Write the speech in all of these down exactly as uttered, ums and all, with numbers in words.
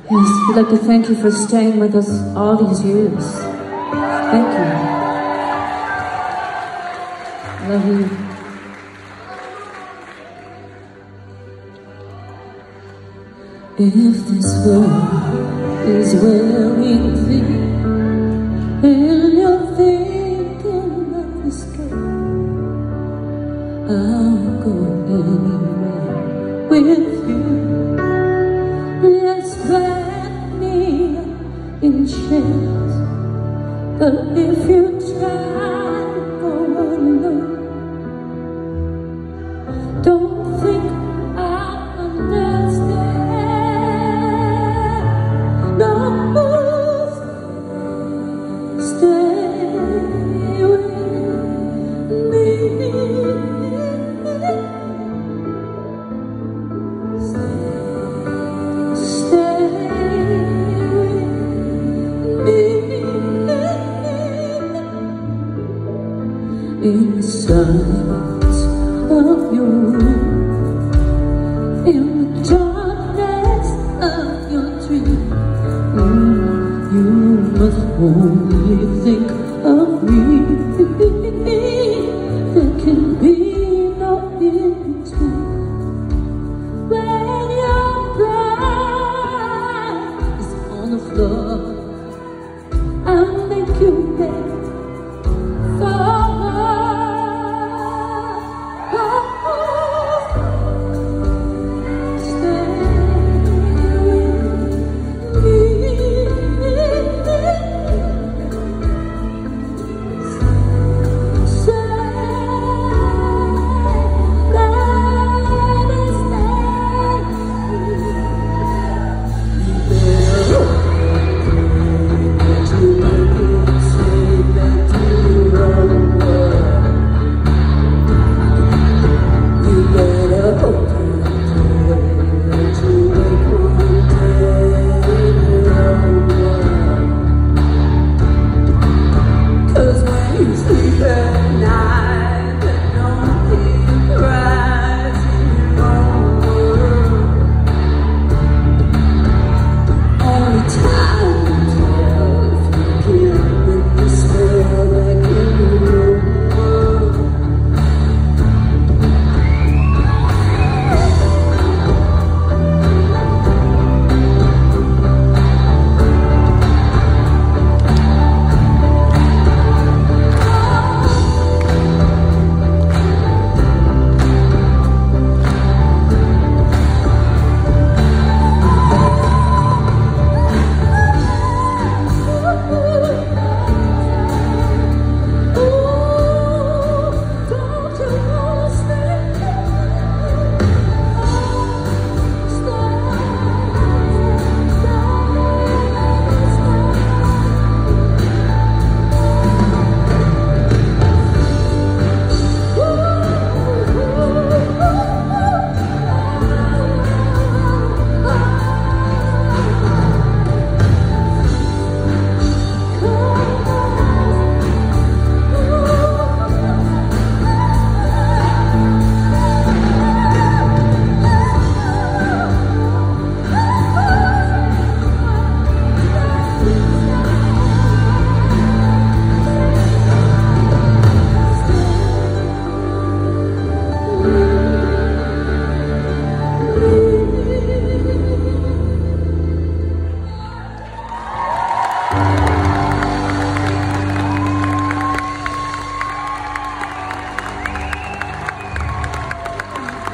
Yes, we'd like to thank you for staying with us all these years. Thank you. I love you. If this world is wearing thin and you're thinking of escape, I'll go anywhere with you. Let's wrap me in chains, but if you try to go alone, don't think I'll understand. No, stay with me. In the silence of your room, in the darkness of your dream, mm, you must only think of me. There can be no in between. When your pride is on the floor, I'll make you beg.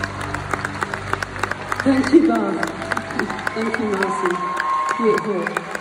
Thank you, Bob. Thank you, Marcy. Beautiful.